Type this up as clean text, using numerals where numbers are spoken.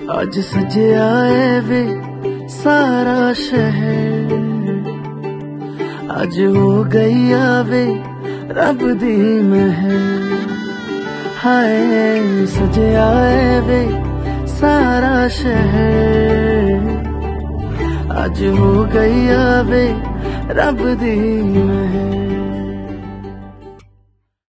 आज सजे आए वे सारा शहर, आज हो गई आवे रब दी महर। हाय सजे आए वे सारा शहर, आज हो गई आवे रब दी महर।